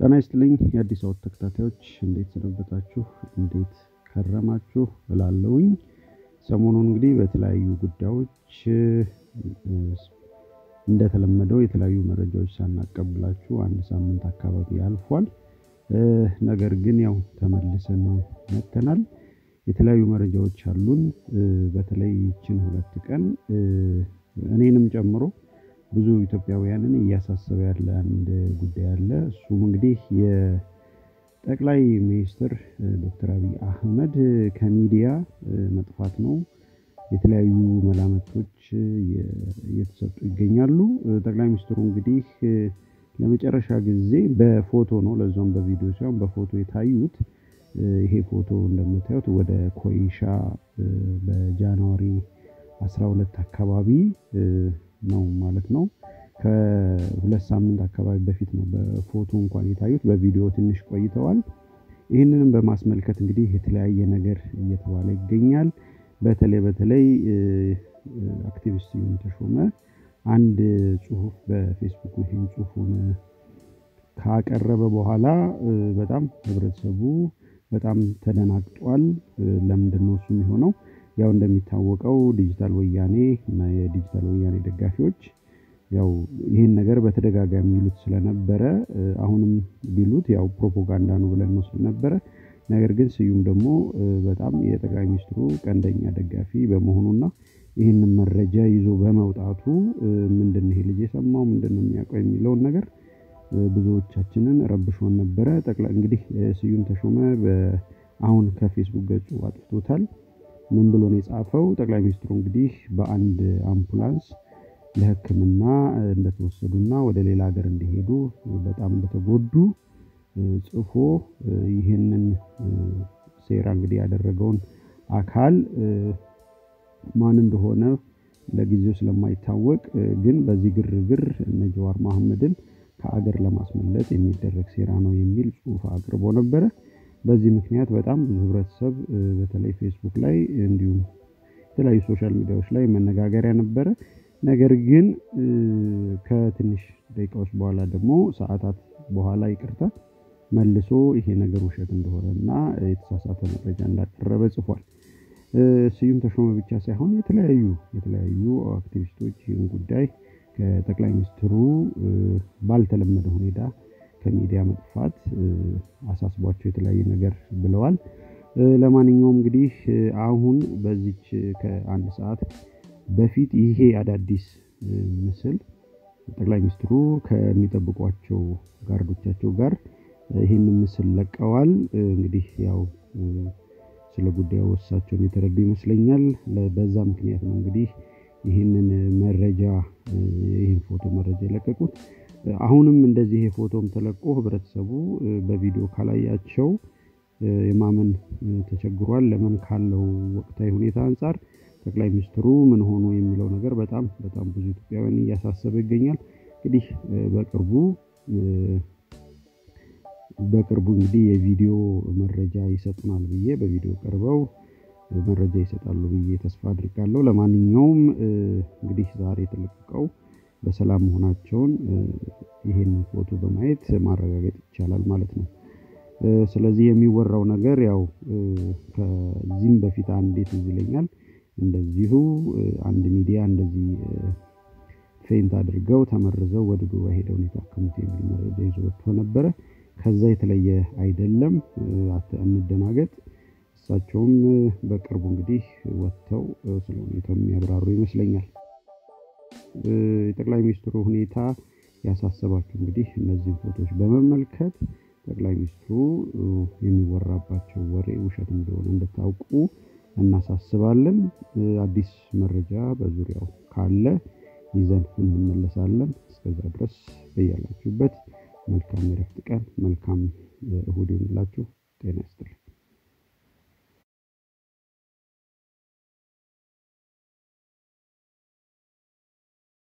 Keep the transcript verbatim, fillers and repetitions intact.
ጤና ይስጥልኝ የአዲስ አበባ ተከታታዮች እንዴት ሰነበታችሁ እንዴት ከረማችሁ እላለሁኝ ሰሞኑን እንግዲህ በተለያዩ ጉዳዮች እንደተለመደው የተለያዩ መረጃዎች ሳናቀብላችሁ አንድ ሳምንት አካባቢ አልፏል ነገር ግን ያው ተመልሰን መጥተናል የተለያዩ መረጃዎች አሉን በተለይ ይችን ሁለት ቀን እኔንም ጨምሮ ብዙ ኢትዮጵያውያንን እያሳሰበ ያለ አንድ ጉዳይ አለ እሱም እንግዲህ የጠቅላይ ሚኒስትር ዶክተር አብይ አህመድ ከሚዲያ መጥፋት ነው የተለያዩ መላመቶች እየተሰጡ ይገኛሉ ጠቅላይ ሚኒስትሩ እንግዲህ ለመጨረሻ ጊዜ በፎቶ ነው ለዛም በቪዲዮ ሳይሆን በፎቶ የታዩት ይሄ ፎቶ እንደምታዩት ወደ ኮይሻ በጃንዋሪ አስራ ሁለት አካባቢ ነው ማለት ነው ከሁለት ሳምንት አካባቢ በፊት ነው በፎቶ እንኳን የታዩት በቪዲዮ ትንሽ ቆይተዋል ይሄንንም በማስመልከት እንግዲህ የተለያየ ነገር እየተባለ ይገኛል በተለይ በተለይ አክቲቪስት ይሁን ተሾመ አንድ ጽሁፍ በፌስቡክ ይሄን ጽሁፉን ካቀረበ በኋላ በጣም ህብረተሰቡ በጣም ተደናግጧል ለምንድነው እሱ የሚሆነው ያው እንደሚታወቀው ዲጂታል ወያኔ እና የዲጂታል ወያኔ ደጋፊዎች ያው ይሄን ነገር በተደጋጋሚ ይሉት ስለነበረ አሁንም ቢሉት ያው ፕሮፓጋንዳ ነው ብለን ነው ስለነበረ ነገር ግን ስዩም ደግሞ በጣም የጠቅላይ ሚኒስትሩ ቀንደኛ ደጋፊ በመሆኑና ይሄንን መረጃ ይዞ በመውጣቱ ምንድነው ይሄ ልጅ የሰማው ምንድነው የሚያውቀው የሚለው ነገር ብዙዎቻችንን ረብሾን ነበረ ጠቅላይ እንግዲህ ስዩም ተሾመ በአሁን ከፌስቡክ ገጹ አጥፍቶታል ምን ብሎ ነው የጻፈው ጠቅላይ ሚኒስትሩ እንግዲህ በአንድ አምቡላንስ ለህክምና እንደተወሰዱና ወደ ሌላ ሀገር እንደሄዱ በጣም እንደተጎዱ ጽፎ ይሄንን ሴራ እንግዲህ ያደረገውን አካል ማን እንደሆነ ለጊዜው ስለማይታወቅ ግን በዚህ ግርግር እነ ጀዋር መሐመድን ከአገር ለማስመለጥ የሚደረግ ሴራ ነው የሚል ጽሁፍ አቅርቦ ነበር በዚህ ምክንያት በጣም ብዙ ህብረተሰብ በተለይ ፌስቡክ ላይ እንዲሁም የተለያዩ ሶሻል ሚዲያዎች ላይ መነጋገሪያ ነበር ነገር ግን ከትንሽ ደቂቃዎች በኋላ ደግሞ ሰዓታት በኋላ ይቅርታ መልሶ ይሄ ነገር ውሸት እንደሆነና የተሳሳተ መረጃ እንዳቀረበ ጽፏል ስዩም ተሾመ ብቻ ሳይሆን የተለያዩ የተለያዩ አክቲቪስቶች ይህን ጉዳይ ከጠቅላይ ሚኒስትሩ ባልተለመደ ሁኔታ ከሚዲያ መጥፋት አሳስቧቸው የተለያየ ነገር ብለዋል ለማንኛውም እንግዲህ አሁን በዚች ከአንድ ሰዓት በፊት ይሄ አዳዲስ ምስል ጠቅላይ ሚኒስትሩ ከሚጠብቋቸው ጋርዶቻቸው ጋር ይሄንን ምስል ለቀዋል እንግዲህ ያው ስለ ጉዳዩ ወሳቸው የተረዱ ይመስለኛል በዛ ምክንያት ነው እንግዲህ ይሄንን መረጃ ይሄን ፎቶ መረጃ ለቀቁት አሁንም እንደዚህ ይሄ ፎቶም ተለቆ ህብረተሰቡ በቪዲዮ ካላያቸው የማመን ተቸግሯል ለምን ካለው ወቅታዊ ሁኔታ አንፃር ጠቅላይ ሚኒስትሩ ምን ሆኖ የሚለው ነገር በጣም በጣም ብዙ ኢትዮጵያውያን እያሳሰበ ይገኛል እንግዲህ በቅርቡ በቅርቡ እንግዲህ የቪዲዮ መረጃ ይሰጡናል ብዬ በቪዲዮ ቀርበው መረጃ ይሰጣሉ ብዬ ተስፋ አድርጋለሁ ለማንኛውም እንግዲህ ዛሬ ተለቀቀው በሰላም መሆናቸውን ይሄንን ፎቶ በማየት ማረጋገጥ ይቻላል ማለት ነው ስለዚህ የሚወራው ነገር ያው ከዚህም በፊት አንዴት ይዝለኛል እንደዚሁ አንድ ሚዲያ እንደዚህ ፌንት አድርገው ተመርዘው ወደ ዱባይ ሄደው የታከሙት የሚል መረጃ ይዞ ወጥቶ ነበር ከዛ የተለየ አይደለም አትደናገጥ እሳቸውም በቅርቡ እንግዲህ ወጥተው ስለሆነው የሚያብራሩ ይመስለኛል የጠቅላይ ሚኒስትሩ ሁኔታ ያሳሰባችሁ እንግዲህ እነዚህ ፎቶዎች በመመልከት ጠቅላይ ሚኒስትሩ የሚወራባቸው ወሬ ውሸት እንደሆነ እንድታውቁ እናሳስባለን አዲስ መረጃ በዙሪያው ካለ ይዘን እንመለሳለን እስከዛ ድረስ በያላችሁበት መልካም የረፍት ቀን መልካም እሁድ ይሁንላችሁ ጤና ይስጥልኝ